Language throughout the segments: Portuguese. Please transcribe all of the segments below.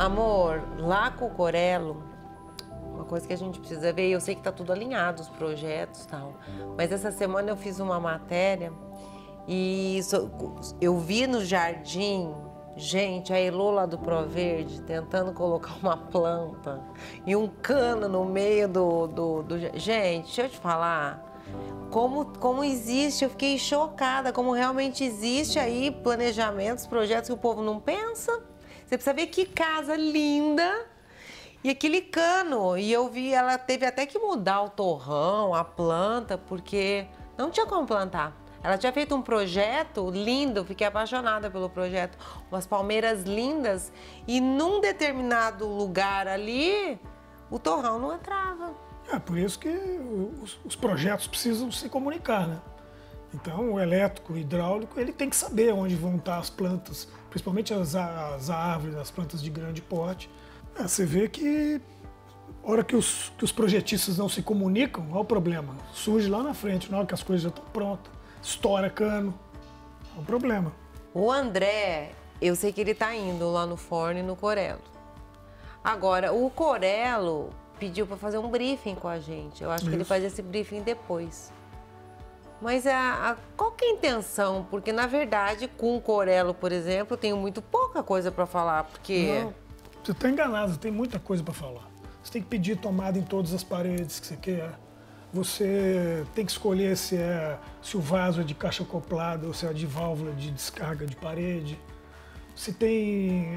Amor, lá com o Corello, uma coisa que a gente precisa ver, e eu sei que tá tudo alinhado, os projetos e tal, mas essa semana eu fiz uma matéria e eu vi no jardim, gente, a Elô lá do Proverde tentando colocar uma planta e um cano no meio Gente, deixa eu te falar, como existe, eu fiquei chocada, como realmente existe aí planejamentos, projetos que o povo não pensa. Você precisa ver que casa linda e aquele cano. E eu vi, ela teve até que mudar o torrão, a planta, porque não tinha como plantar. Ela tinha feito um projeto lindo, fiquei apaixonada pelo projeto, umas palmeiras lindas, e num determinado lugar ali, o torrão não entrava. É por isso que os projetos precisam se comunicar, né? Então, o elétrico, o hidráulico, ele tem que saber onde vão estar as plantas, principalmente as árvores, as plantas de grande porte. Você vê que, na hora que os projetistas não se comunicam, olha o problema. Surge lá na frente, na hora que as coisas já estão prontas, estoura cano, é um problema. O André, eu sei que ele está indo lá no Forno e no Corello. Agora, o Corello pediu para fazer um briefing com a gente. Eu acho que ele faz esse briefing depois. Mas qual que é a intenção? Porque, na verdade, com o Corello, por exemplo, eu tenho muito pouca coisa para falar, porque... Não, você está enganado, tem muita coisa para falar. Você tem que pedir tomada em todas as paredes que você quer. Você tem que escolher se o vaso é de caixa acoplada ou se é de válvula de descarga de parede. Se tem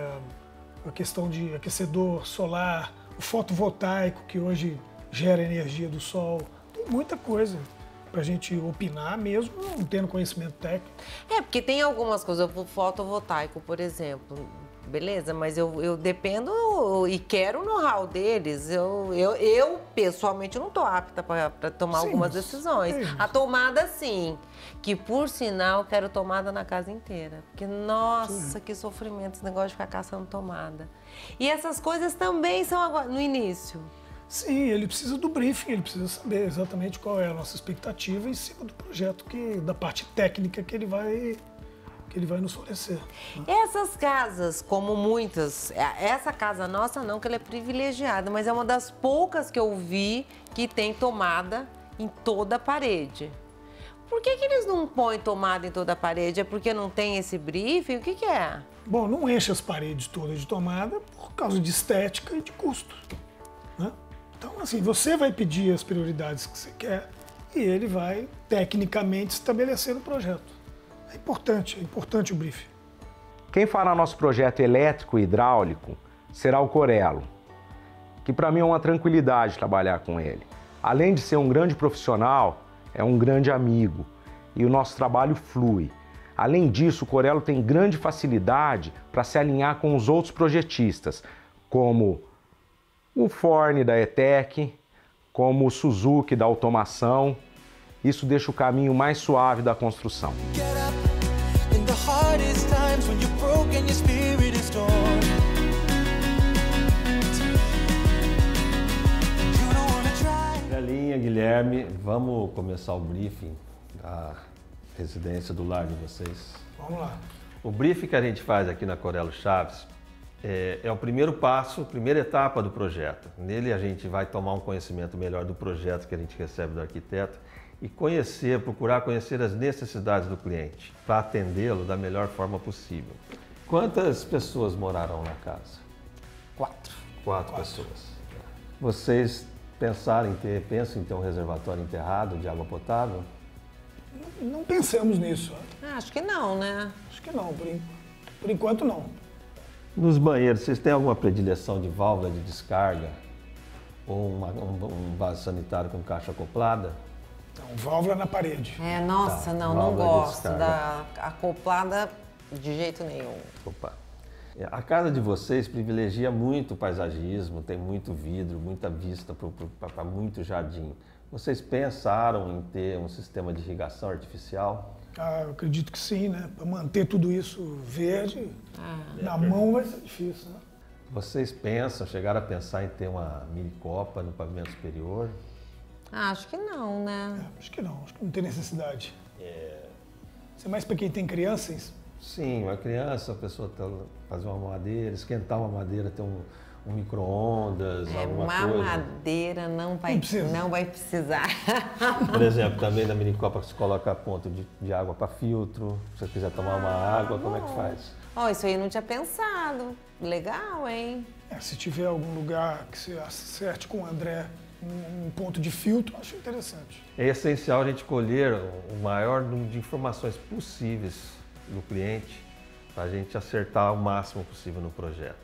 a questão de aquecedor solar, o fotovoltaico, que hoje gera energia do sol. Tem muita coisa para a gente opinar mesmo, não tendo conhecimento técnico. Porque tem algumas coisas, o fotovoltaico, por exemplo, beleza, mas eu dependo e quero o know-how deles. Eu pessoalmente, não estou apta para tomar algumas decisões. A tomada, sim, que por sinal, quero tomada na casa inteira. Porque, nossa, que sofrimento esse negócio de ficar caçando tomada. E essas coisas também são agora, no início. Sim, ele precisa do briefing, ele precisa saber exatamente qual é a nossa expectativa em cima do projeto, da parte técnica que ele vai nos fornecer. Essas casas, como muitas, essa casa nossa não, que ela é privilegiada, mas é uma das poucas que eu vi que tem tomada em toda a parede. Por que eles não põem tomada em toda a parede? É porque não tem esse briefing? O que é? Bom, não enche as paredes todas de tomada por causa de estética e de custo, né? Então, assim, você vai pedir as prioridades que você quer e ele vai, tecnicamente, estabelecer o projeto. É importante o briefing. Quem fará nosso projeto elétrico e hidráulico será o Corello, que para mim é uma tranquilidade trabalhar com ele. Além de ser um grande profissional, é um grande amigo e o nosso trabalho flui. Além disso, o Corello tem grande facilidade para se alinhar com os outros projetistas, como o Forne da ETEC, como o Suzuki da automação. Isso deixa o caminho mais suave da construção. Galinha, Guilherme, vamos começar o briefing da residência do lar de vocês. Vamos lá. O briefing que a gente faz aqui na Corello Chaves é o primeiro passo, primeira etapa do projeto. Nele a gente vai tomar um conhecimento melhor do projeto que a gente recebe do arquiteto e procurar conhecer as necessidades do cliente para atendê-lo da melhor forma possível. Quantas pessoas moraram na casa? 4. 4 pessoas. Vocês pensam em ter um reservatório enterrado de água potável? Não pensamos nisso. Acho que não, né? Acho que não, por enquanto não. Nos banheiros, vocês têm alguma predileção de válvula de descarga? Ou um vaso sanitário com caixa acoplada? Então, válvula na parede. Nossa, não gosto da acoplada de jeito nenhum. Opa. A casa de vocês privilegia muito o paisagismo, tem muito vidro, muita vista para muito jardim. Vocês pensaram em ter um sistema de irrigação artificial? Eu acredito que sim, né? Para manter tudo isso verde, na mão vai ser difícil, né? Vocês chegaram a pensar em ter uma mini copa no pavimento superior? Acho que não, né? Acho que não tem necessidade. Isso é mais para quem tem crianças, Sim, uma criança, a pessoa fazer uma mamadeira, esquentar uma madeira, ter um micro-ondas, alguma coisa. Mamadeira não vai precisar. Por exemplo, também na minicopa você coloca ponto de água para filtro. Se você quiser tomar uma água, como é que faz? Isso aí eu não tinha pensado. Legal, hein? Se tiver algum lugar que você acerte com o André, um ponto de filtro, acho interessante. É essencial a gente colher o maior número de informações possíveis do cliente para a gente acertar o máximo possível no projeto.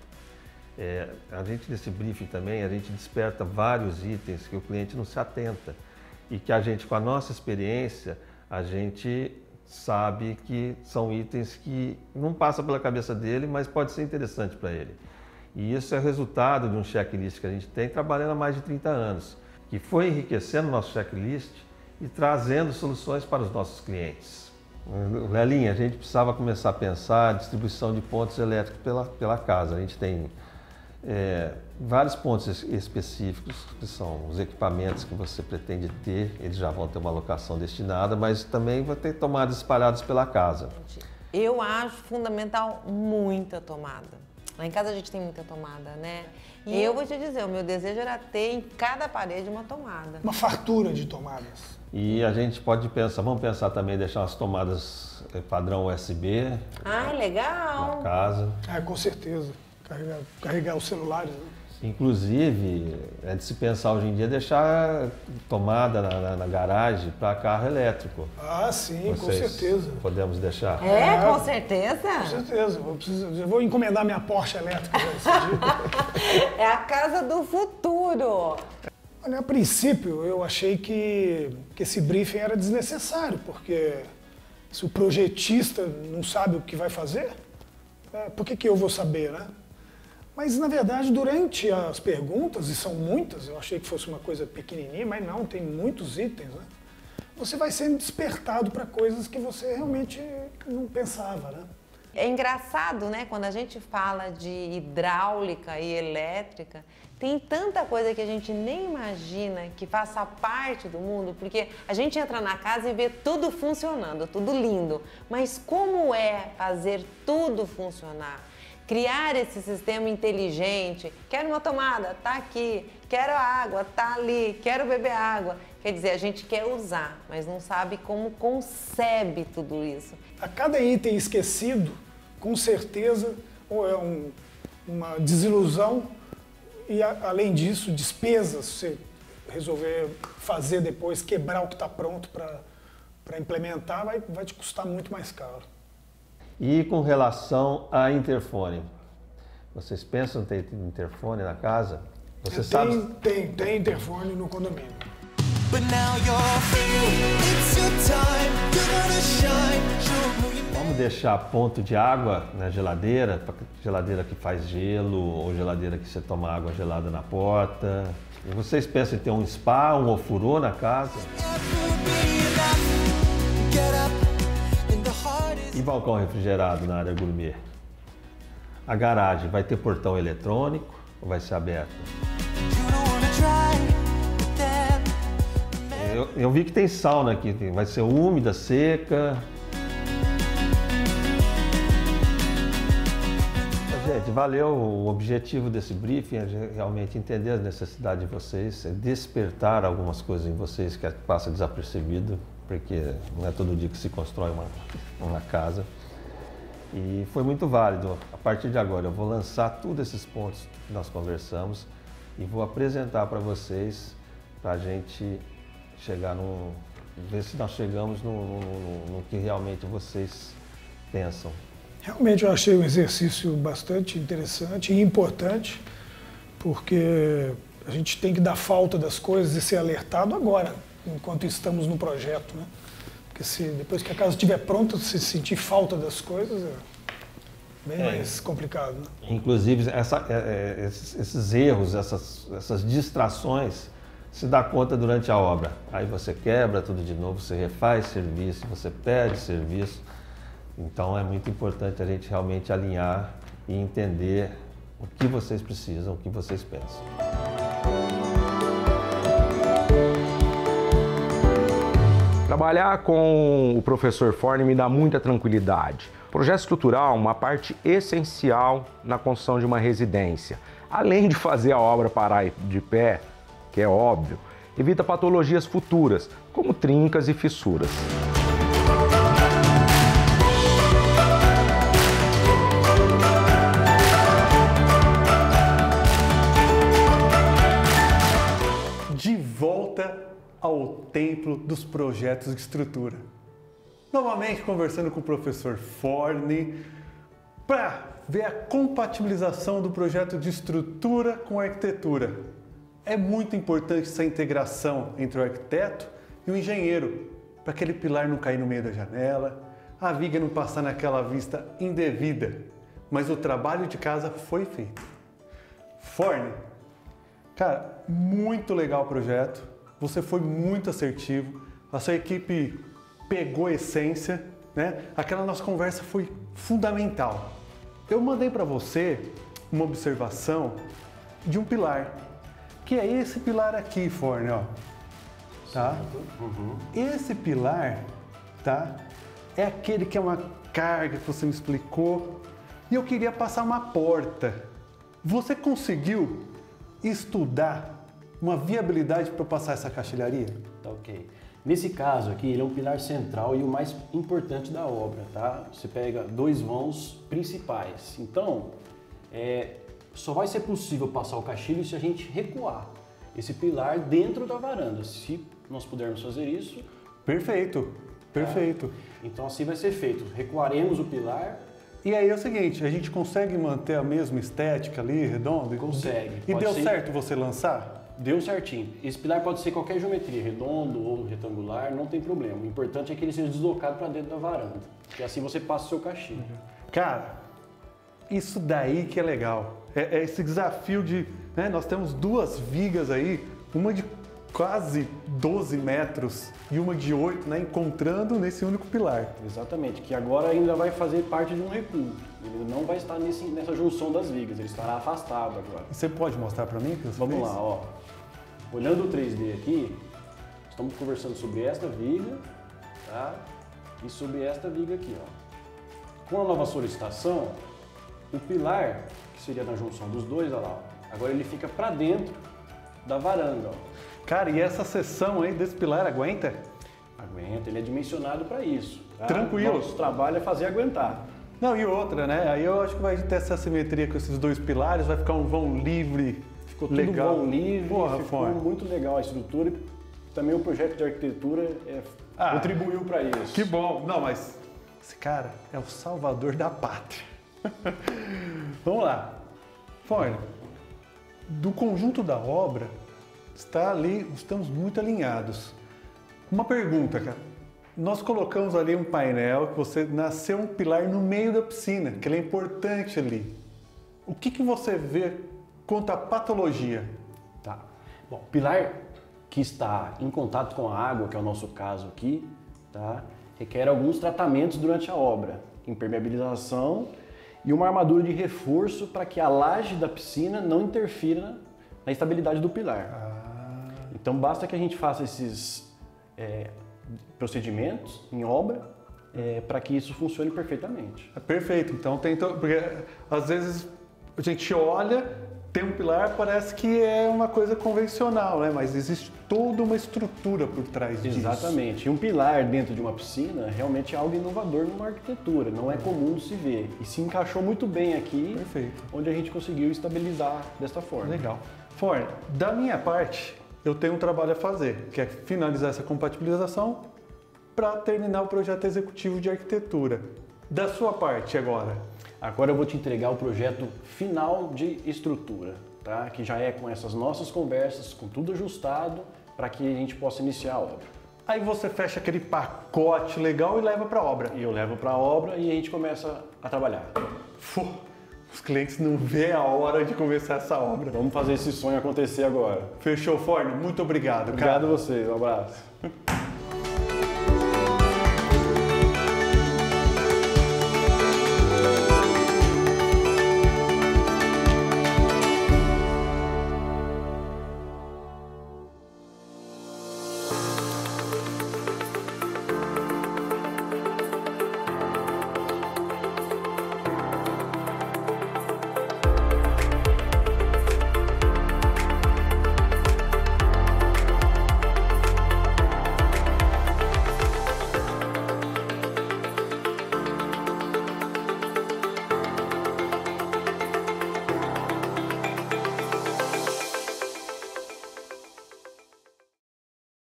A gente, nesse briefing também, a gente desperta vários itens que o cliente não se atenta e que a gente, com a nossa experiência, a gente sabe que são itens que não passam pela cabeça dele, mas pode ser interessante para ele. E isso é resultado de um checklist que a gente tem trabalhando há mais de 30 anos, que foi enriquecendo o nosso checklist e trazendo soluções para os nossos clientes. Lelinha, a gente precisava começar a pensar a distribuição de pontos elétricos pela casa. A gente tem vários pontos específicos, que são os equipamentos que você pretende ter, eles já vão ter uma locação destinada, mas também vai ter tomadas espalhadas pela casa. Eu acho fundamental muita tomada. Lá em casa a gente tem muita tomada, né? E eu vou te dizer, o meu desejo era ter em cada parede uma tomada. Uma fartura de tomadas. E a gente pode pensar, vamos pensar também em deixar umas tomadas padrão USB. Legal! Na casa. Com certeza. Carregar os celulares, né? Inclusive, é de se pensar hoje em dia deixar tomada na garagem para carro elétrico. Sim, com certeza. Podemos deixar? Com certeza? Com certeza. Eu vou encomendar minha Porsche elétrica esse dia. É a casa do futuro. Olha, a princípio, eu achei que esse briefing era desnecessário, porque se o projetista não sabe o que vai fazer, por que eu vou saber, né? Mas, na verdade, durante as perguntas, e são muitas, eu achei que fosse uma coisa pequenininha, mas não, tem muitos itens, né? Você vai sendo despertado para coisas que você realmente não pensava, né? É engraçado, né? Quando a gente fala de hidráulica e elétrica, tem tanta coisa que a gente nem imagina que faça parte do mundo, porque a gente entra na casa e vê tudo funcionando, tudo lindo. Mas como é fazer tudo funcionar? Criar esse sistema inteligente, quero uma tomada, tá aqui, quero água, tá ali, quero beber água. Quer dizer, a gente quer usar, mas não sabe como concebe tudo isso. A cada item esquecido, com certeza, ou é uma desilusão e, além disso, despesas, você resolver fazer depois, quebrar o que está pronto para implementar, vai te custar muito mais caro. E com relação a interfone, vocês pensam em ter interfone na casa? Você sabe? Tem interfone no condomínio. Vamos deixar ponto de água na geladeira, geladeira que faz gelo ou geladeira que você toma água gelada na porta. E vocês pensam em ter um spa, um ofurô na casa? E balcão refrigerado na área gourmet? A garagem vai ter portão eletrônico ou vai ser aberta? Eu vi que tem sauna aqui, vai ser úmida, seca. Gente, valeu. O objetivo desse briefing é realmente entender as necessidades de vocês, é despertar algumas coisas em vocês que passa desapercebido, porque não é todo dia que se constrói uma casa. E foi muito válido. A partir de agora eu vou lançar todos esses pontos que nós conversamos e vou apresentar para vocês, para a gente chegar ver se nós chegamos no que realmente vocês pensam. Realmente eu achei um exercício bastante interessante e importante, porque a gente tem que dar falta das coisas e ser alertado agora, enquanto estamos no projeto, né? Porque depois que a casa estiver pronta, se sentir falta das coisas, é bem mais complicado, né? Inclusive, esses erros, essas distrações, se dá conta durante a obra. Aí você quebra tudo de novo, você refaz serviço, você perde serviço. Então é muito importante a gente realmente alinhar e entender o que vocês precisam, o que vocês pensam. Trabalhar com o professor Forni me dá muita tranquilidade. O projeto estrutural é uma parte essencial na construção de uma residência. Além de fazer a obra parar de pé, que é óbvio, evita patologias futuras, como trincas e fissuras. De volta ao templo dos projetos de estrutura. Novamente conversando com o professor Forni para ver a compatibilização do projeto de estrutura com a arquitetura. É muito importante essa integração entre o arquiteto e o engenheiro, para aquele pilar não cair no meio da janela, a viga não passar naquela vista indevida, mas o trabalho de casa foi feito. Forni, cara, muito legal o projeto, você foi muito assertivo, a sua equipe pegou a essência, né? Aquela nossa conversa foi fundamental. Eu mandei para você uma observação de um pilar, que é esse pilar aqui, Forni, ó. Tá? Esse pilar, tá? É aquele que é uma carga que você me explicou, e eu queria passar uma porta. Você conseguiu estudar uma viabilidade para passar essa caixilharia? Tá ok. Nesse caso aqui, ele é um pilar central e o mais importante da obra, tá? Você pega 2 vãos principais. Então, só vai ser possível passar o caixilho se a gente recuar esse pilar dentro da varanda. Se nós pudermos fazer isso... Perfeito, perfeito. Tá? Então assim vai ser feito. Recuaremos o pilar. E aí é o seguinte, a gente consegue manter a mesma estética ali, redonda? Consegue. E deu certo você lançar? Deu certinho. Esse pilar pode ser qualquer geometria, redondo ou retangular, não tem problema. O importante é que ele seja deslocado para dentro da varanda, que assim você passa o seu caixilho. Cara, isso daí que é legal. É esse desafio de... né, nós temos 2 vigas aí, uma de quase 12 metros e uma de 8, né, encontrando nesse único pilar. Exatamente, que agora ainda vai fazer parte de um recuo. Ele não vai estar nessa junção das vigas, ele estará afastado agora. Você pode mostrar para mim? Vamos lá, ó. Olhando o 3D aqui, estamos conversando sobre esta viga, tá? E sobre esta viga aqui, ó. Com a nova solicitação, o pilar, que seria na junção dos dois, olha lá, ó, agora ele fica para dentro da varanda, ó. Cara, e essa seção aí desse pilar aguenta? Aguenta, ele é dimensionado para isso. Tá? Tranquilo. Nosso trabalho é fazer aguentar. Não, e outra, né? Aí eu acho que vai ter essa simetria com esses 2 pilares, vai ficar um vão livre. Ficou tudo legal. Vão livre, Porra, ficou Forni. muito legal a estrutura. Também o projeto de arquitetura contribuiu para isso. Que bom. Não, mas esse cara é o salvador da pátria. Vamos lá. Forni, do conjunto da obra, está ali, estamos muito alinhados. Uma pergunta, cara. Nós colocamos ali um painel que você nasceu um pilar no meio da piscina, que ele é importante ali. O que você vê quanto à patologia? Tá. Bom, pilar que está em contato com a água, que é o nosso caso aqui, tá? Requer alguns tratamentos durante a obra, impermeabilização e uma armadura de reforço para que a laje da piscina não interfira na estabilidade do pilar. Então basta que a gente faça esses procedimentos em obra para que isso funcione perfeitamente. Perfeito. Então tem porque às vezes a gente olha, tem um pilar, parece que é uma coisa convencional, né? Mas existe toda uma estrutura por trás disso. Exatamente. E um pilar dentro de uma piscina realmente é algo inovador numa arquitetura, não é comum de se ver. E se encaixou muito bem aqui, Perfeito. onde a gente conseguiu estabilizar desta forma. Legal. Forni, da minha parte, eu tenho um trabalho a fazer, que é finalizar essa compatibilização para terminar o projeto executivo de arquitetura. Da sua parte agora? Agora eu vou te entregar o projeto final de estrutura, tá? Que já é com essas nossas conversas, com tudo ajustado, para que a gente possa iniciar a obra. Aí você fecha aquele pacote legal e leva para a obra. E eu levo para a obra e a gente começa a trabalhar. Os clientes não vê a hora de começar essa obra. Vamos fazer esse sonho acontecer agora. Fechou, Forni? Muito obrigado, Obrigado cara. a você, um abraço.